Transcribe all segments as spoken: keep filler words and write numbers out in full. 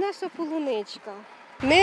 наша полуничка. Ми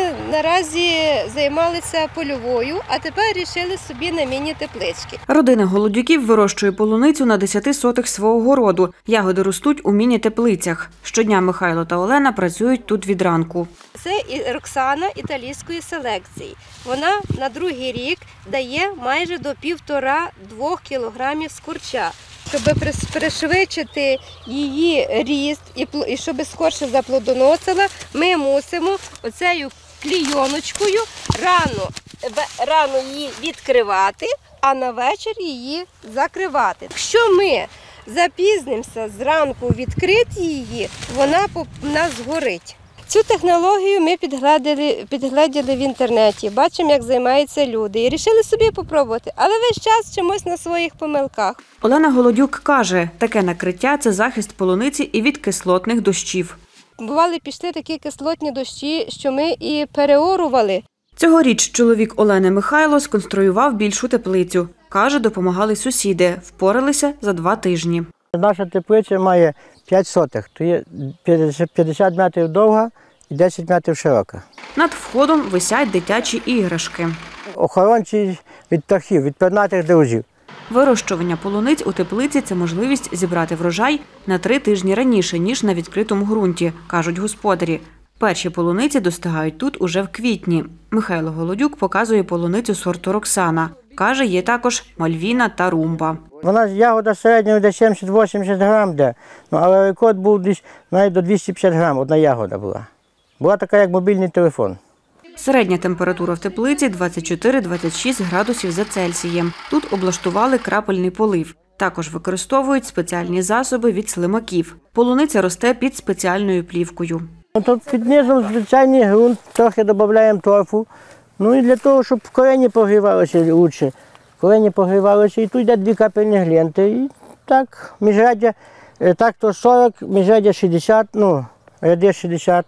наразі займалися польовою, а тепер вирішили собі на міні-теплички. Родина Голодюків вирощує полуницю на десяти сотих свого городу. Ягоди ростуть у міні-теплицях. Щодня Михайло та Олена працюють тут від ранку. Це і Роксана італійської селекції. Вона на другий рік дає майже до півтора-двох кілограмів скорча. Щоб пришвидшити її ріст і щоб скорше заплодоносила, ми мусимо оцею клійоночкою рано, рано її відкривати, а на вечір її закривати. Якщо ми запізнимося зранку відкрити її, вона у нас згорить. Цю технологію ми підгледіли, підгледіли в інтернеті, бачимо, як займаються люди. І вирішили собі спробувати, але весь час вчимось на своїх помилках. Олена Голодюк каже, таке накриття – це захист полуниці і від кислотних дощів. Бували, пішли такі кислотні дощі, що ми і переорували. Цьогоріч чоловік Олени Михайло сконструював більшу теплицю. Каже, допомагали сусіди, впоралися за два тижні. Наша теплиця має п'ять сотих, то є п'ятдесят метрів довга і десять метрів широка. Над входом висять дитячі іграшки. Охоронці від птахів, від пернатих друзів. Вирощування полуниць у теплиці – це можливість зібрати врожай на три тижні раніше, ніж на відкритому ґрунті, кажуть господарі. Перші полуниці достигають тут уже в квітні. Михайло Голодюк показує полуницю сорту Роксана. Каже, є також Мальвіна та Румба. Вона ягода середньої де сімдесят-вісімдесят грам, де. Ну, але рекорд був десь навіть до двісті п'ятдесят грам, одна ягода була. Була така, як мобільний телефон. Середня температура в теплиці – двадцять чотири - двадцять шість градусів за Цельсієм. Тут облаштували крапельний полив. Також використовують спеціальні засоби від слимаків. Полуниця росте під спеціальною плівкою. Тут під низом звичайний ґрунт, трохи додаємо торфу. Ну і для того, щоб корені прогрівалися краще. Корені прогрівалися, і тут йде дві капельні глинти. І так, міжряддя, так то сорок, міжряддя шістдесят, ну, ряди шістдесят.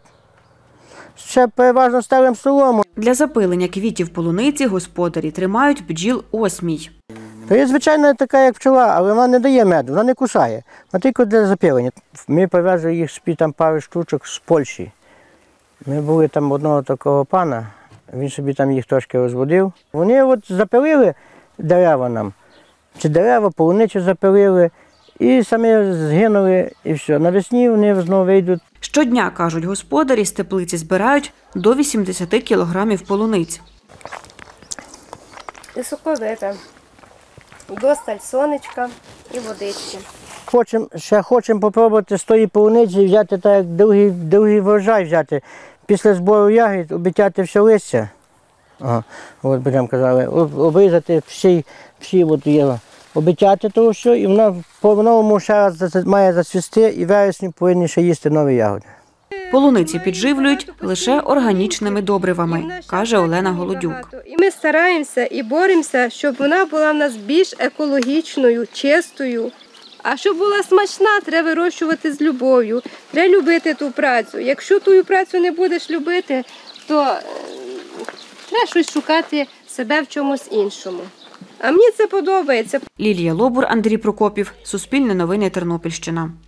Ще переважно ставимо солому. Для запилення квітів полуниці господарі тримають бджіл осмій. То є звичайна така, як пчола, але вона не дає меду, вона не кусає. Вона тільки для запилення. Ми привезли їх з-під там пару штучок з Польщі. Ми були там одного такого пана, він собі там їх трошки розводив. Вони от запилили дерева нам, чи дерева, полуницю запилили, і самі згинули, і все. Навесні вони знову вийдуть. Щодня, кажуть господарі, з теплиці збирають до вісімдесяти кілограмів полуниць. Високовита, досталь сонечка і водички. Хочемо, ще хочемо спробувати з тої полуниці взяти так, як другий, другий врожай взяти. Після збору ягід обітяти все листя. Ага, от будемо казали, обрізати всі, всі от є. Обітяти того все, і вона по-новому ще раз має зацвісти, і в вересні повинні ще їсти нові ягоди. Полуниці підживлюють лише органічними добривами, каже Олена Голодюк. І ми стараємося і боремося, щоб вона була в нас більш екологічною, чистою. А щоб була смачна, треба вирощувати з любов'ю, треба любити ту працю. Якщо ту працю не будеш любити, то треба щось шукати себе в чомусь іншому. А мені це подобається. Лілія Лобур, Андрій Прокопів. Суспільне новини, Тернопільщина.